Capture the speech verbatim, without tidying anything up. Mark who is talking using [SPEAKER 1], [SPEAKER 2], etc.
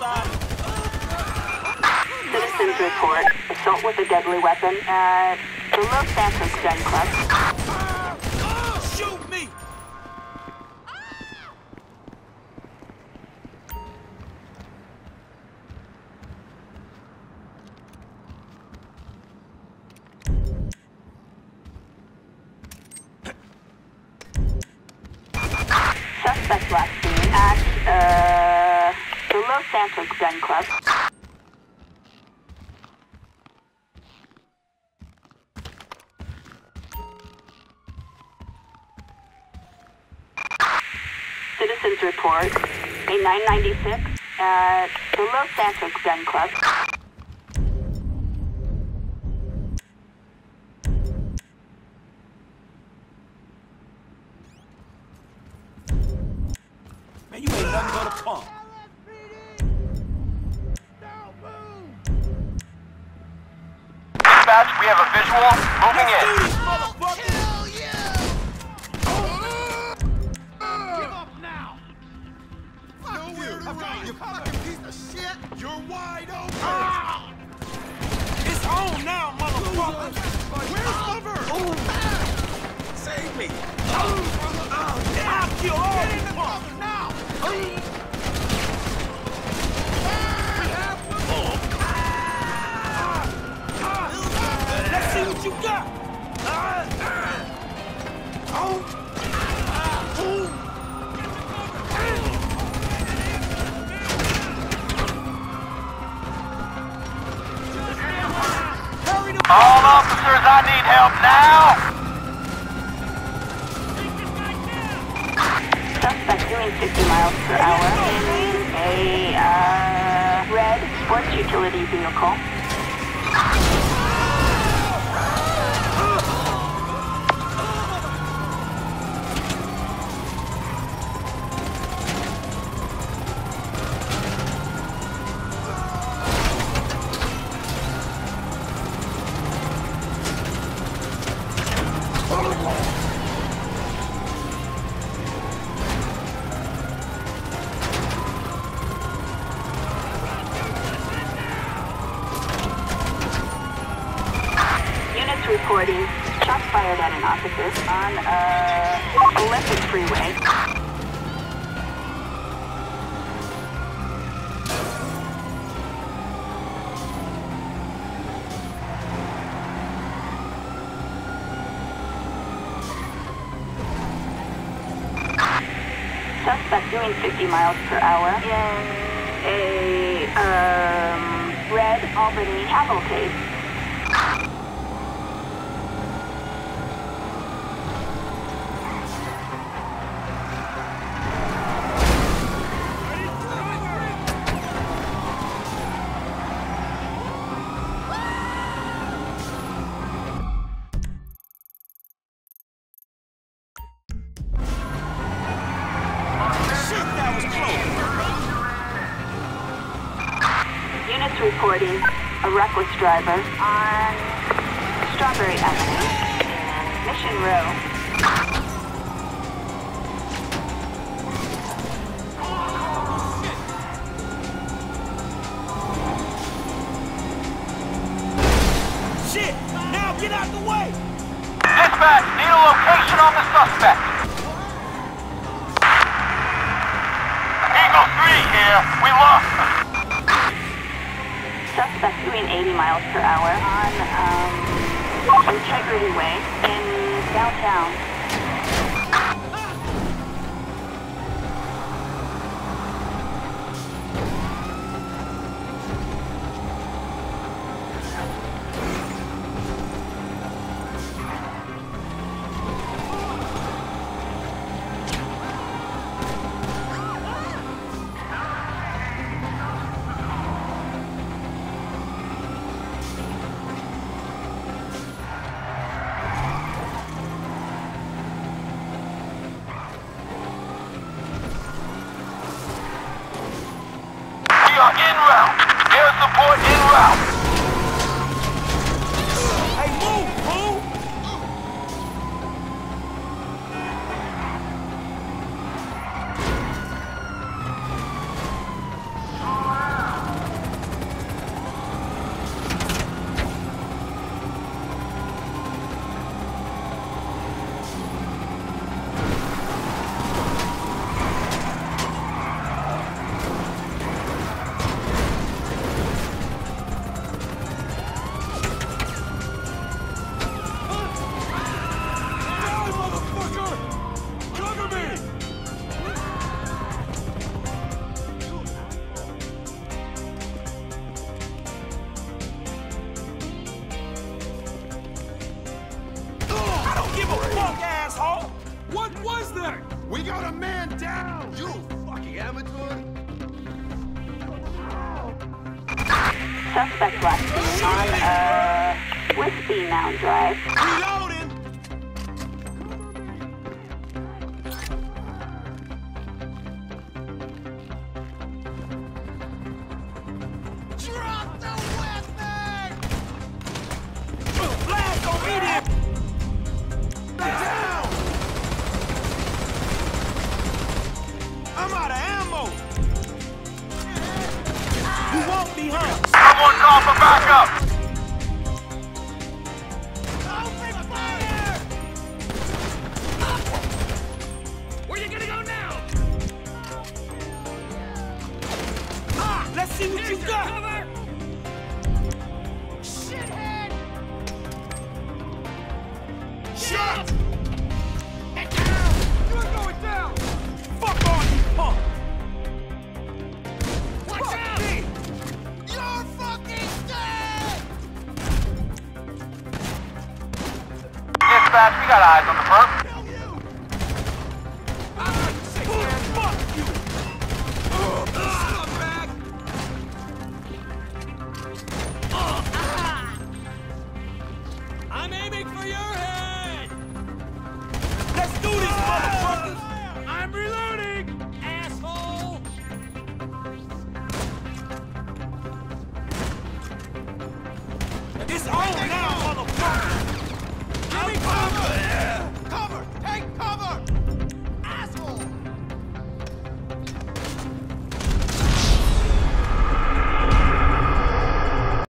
[SPEAKER 1] side.
[SPEAKER 2] Citizens report assault with a deadly weapon at the Los Santos Gun Club.
[SPEAKER 1] Shoot me!
[SPEAKER 2] Suspect last seen at uh, the Los Santos Gun Club. Citizens report a nine ninety-six at the Los Santos Gun Club.
[SPEAKER 1] Man, you ain't nothing but a punk.
[SPEAKER 3] Dispatch, we have a visual. Moving
[SPEAKER 1] Let's
[SPEAKER 3] in.
[SPEAKER 1] do this, motherfucker!
[SPEAKER 4] You fucking piece of shit! You're wide open!
[SPEAKER 1] Ah! It's on now, motherfucker!
[SPEAKER 4] Where's Lover?
[SPEAKER 1] Save me! Oh, yeah. I'll kill all
[SPEAKER 4] Get in
[SPEAKER 1] you
[SPEAKER 4] the
[SPEAKER 1] punks!
[SPEAKER 4] cover now!
[SPEAKER 1] Let's see what you got! Oh!
[SPEAKER 3] All officers, I need help now!
[SPEAKER 2] Suspect doing fifty miles per hour in a uh, red sports utility vehicle. Units reporting shots fired at an officer on uh, Olympic Freeway. Suspect doing fifty miles per hour in a um, red Albany cavalcade.
[SPEAKER 1] Shit, that was close!
[SPEAKER 2] Units reporting a reckless driver on Strawberry Avenue and Mission Row.
[SPEAKER 1] Shit! Now get out the way!
[SPEAKER 3] Dispatch, need a location on the suspect. Eagle three here. We lost them.
[SPEAKER 2] Suspect doing eighty miles per hour on um, Integrity Way in downtown.
[SPEAKER 4] got a man down! You fucking amateur!
[SPEAKER 2] Suspect last seen on, uh, Whiskey Mound Drive.
[SPEAKER 4] Reloading! Drop the weapon!
[SPEAKER 1] Blast on me then!
[SPEAKER 4] Down! I'm out of ammo!
[SPEAKER 1] You won't be hurt!
[SPEAKER 3] Someone call for backup!
[SPEAKER 4] Open fire!
[SPEAKER 1] Where you gonna go now? Ah, let's see what you got! Cover.
[SPEAKER 4] Shithead! Shot! Get down! You're going down!
[SPEAKER 1] Fuck on, you punk!
[SPEAKER 4] Watch
[SPEAKER 1] Fuck
[SPEAKER 4] out!
[SPEAKER 1] me.
[SPEAKER 4] You're fucking dead!
[SPEAKER 3] Dispatch, we got eyes on the perp.
[SPEAKER 4] Kill you!
[SPEAKER 1] Ah, fuck you!
[SPEAKER 4] Scumbag!
[SPEAKER 1] I'm aiming for your head! Let's do this, motherfuckers! I'm reloading, asshole! It's over!